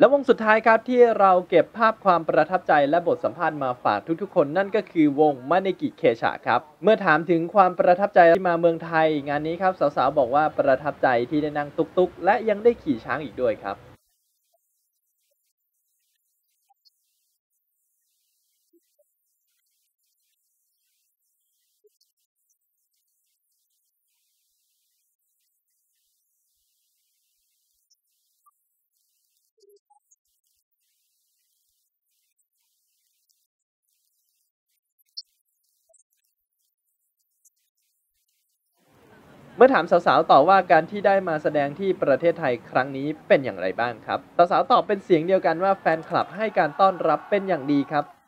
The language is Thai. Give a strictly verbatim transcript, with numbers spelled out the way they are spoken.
แล้ววงสุดท้ายครับที่เราเก็บภาพความประทับใจและบทสัมภาษณ์มาฝากทุกๆคนนั่นก็คือวงมาเนกิเคชะครับเมื่อถามถึงความประทับใจที่มาเมืองไทยงานนี้ครับสาวๆบอกว่าประทับใจที่ได้นั่งตุ๊กๆและยังได้ขี่ช้างอีกด้วยครับ เมื่อถามสาวๆต่อว่าการที่ได้มาแสดงที่ประเทศไทยครั้งนี้เป็นอย่างไรบ้างครับสาวๆตอบเป็นเสียงเดียวกันว่าแฟนคลับให้การต้อนรับเป็นอย่างดีครับ